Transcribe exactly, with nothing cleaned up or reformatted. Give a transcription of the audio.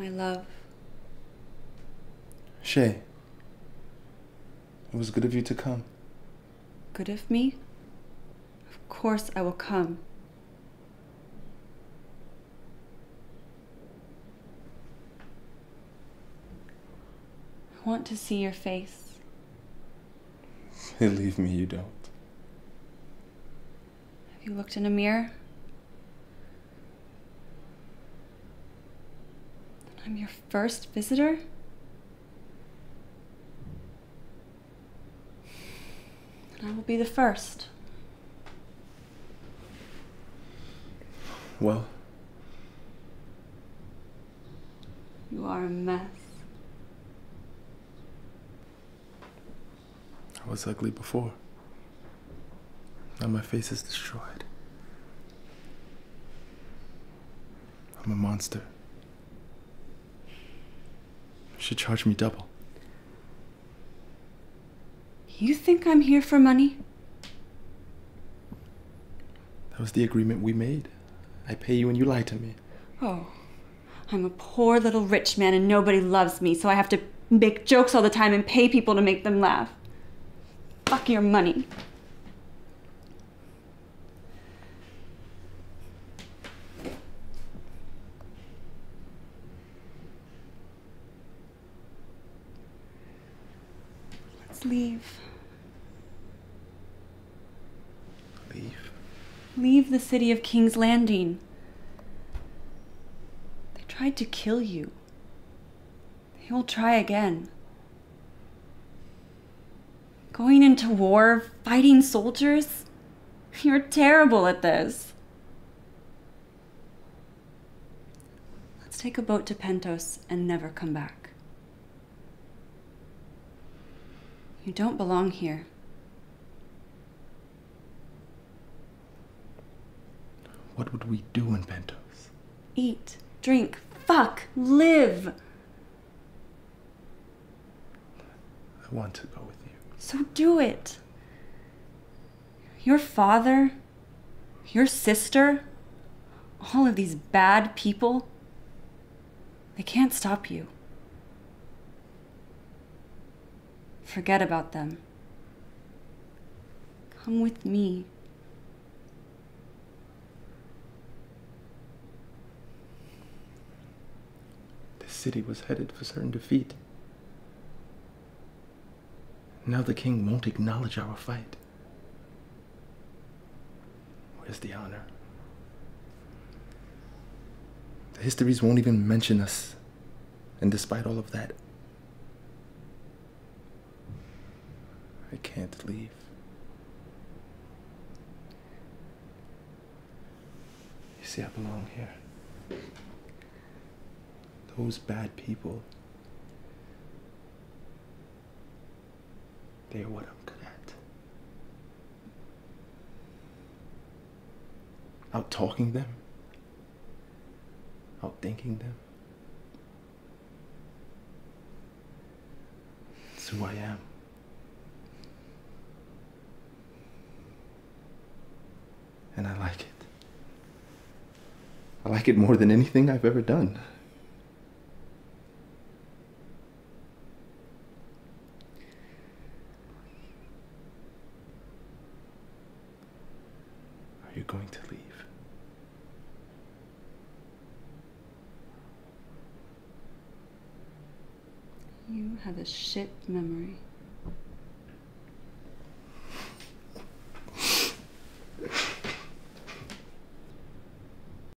My love. Shay, it was good of you to come. Good of me? Of course I will come. I want to see your face. Believe me, you don't. Have you looked in a mirror? I'm your first visitor? And I will be the first. Well, you are a mess. I was ugly before. Now my face is destroyed. I'm a monster. You should charge me double. You think I'm here for money? That was the agreement we made. I pay you and you lie to me. Oh, I'm a poor little rich man and nobody loves me, so I have to make jokes all the time and pay people to make them laugh. Fuck your money. Let's leave. Leave? Leave the city of King's Landing. They tried to kill you. They will try again. Going into war, fighting soldiers? You're terrible at this. Let's take a boat to Pentos and never come back. You don't belong here. What would we do in Pentos? Eat, drink, fuck, live. I want to go with you. So do it. Your father, your sister, all of these bad people, they can't stop you. Forget about them. Come with me. This city was headed for certain defeat. Now the king won't acknowledge our fight. Where's the honor? The histories won't even mention us. And despite all of that, I can't leave. You see, I belong here. Those bad people, they are what I'm good at. Out talking them, out thinking them. It's who I am. And I like it. I like it more than anything I've ever done. Are you going to leave? You have a shit memory.